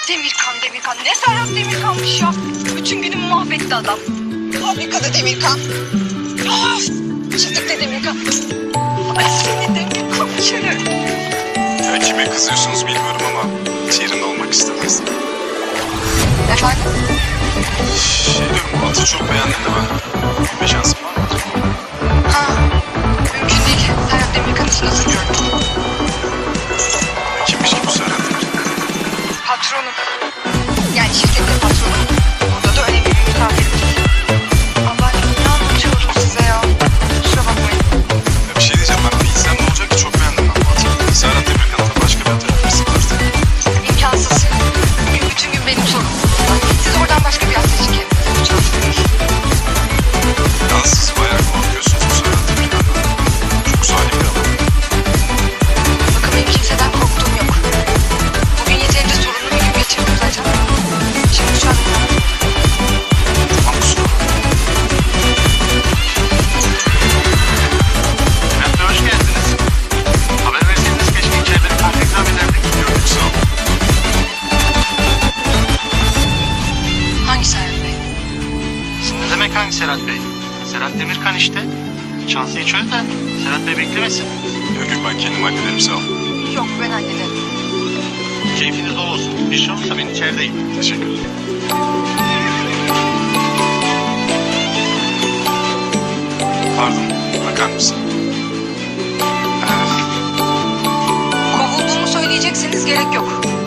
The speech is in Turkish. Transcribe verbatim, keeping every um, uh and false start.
Demirkan, Demirkan. Ne Serhat Demirkan'mış ya. Bütün günümü mahvetti adam. Fabrikada Demirkan. Of! Çiftlikte Demirkan. Ay seni Demirkan içeri. Ya kime kızıyorsunuz bilmiyorum ama hiç yerinde olmak istemezdim. Efendim? Şey diyorum, atı çok beğendim de ben. Bir şansım var mı? Ha, mümkün değil. Serhat Demirkan için hazır gördüm. Kimmiş ki bu Serhat Demirkan? Patronum. Yani şirketin patronu. Burada da önemli bir misafirimiz. Allah ne anlatıyorum size ya. Kusura bakmayın. Ya bir şey diyeceğim, ben bilsem ne olacak ki, çok beğendim ben bu atı. Serhat Demirkan'la başka bir atı yapmışsın artık. İmkansız. Bugün bütün gün benim sorumum. Siz oradan başka bir hafta için kendinize çalıştınız. Yalnız siz bayağı korkuyorsunuz bu Serhat Demirkan'dan. Çok zalim bir adam. Bakın benim kimseden korktuğum yok. Bugün yeterince sorunlu bir gün geçirdim zaten. Şimdi şu an Tamam, kusura bakma. Bülent Bey hoş geldiniz. Haber verseydiniz keşke içeride bir kahve ikram ederdik. Yok, sağ ol. hangi Serhat Bey? Ne demek hangi Serhat Bey? Serhat Demirkan işte. Şansıyı çöz de Serhat Bey beklemesin. Yok yok, ben kendim hallederim, sağ ol. Yok ben hallederim. Keyfiniz bol olsun. Bir şey olursa ben içerideyim. Teşekkürler. Pardon, bakar mısın? Kovulduğumu söyleyecekseniz gerek yok.